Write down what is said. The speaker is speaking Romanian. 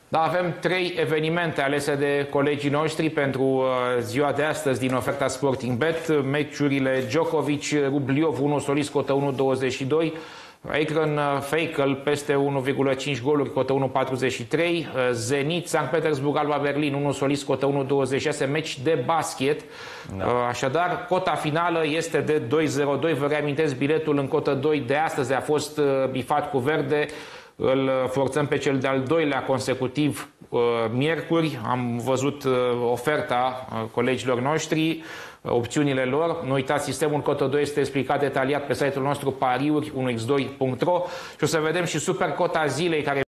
Da, avem 3 evenimente alese de colegii noștri pentru ziua de astăzi din oferta Sporting Bet. Meciurile Djokovic-Rubliov 1 solist cotă 1,22, Ekran Feikel peste 1,5 goluri cotă 1,43, Zenit Sankt Petersburg Alba Berlin 1 solist cotă 1,26, meci de basket. Așadar, cota finală este de 2,02. Vă reamintesc, biletul în cotă 2 de astăzi a fost bifat cu verde. Îl forțăm pe cel de-al doilea consecutiv miercuri. Am văzut oferta colegilor noștri, opțiunile lor. Nu uitați, sistemul cotă 2 este explicat detaliat pe site-ul nostru pariuri1x2.ro și o să vedem și super cota zilei care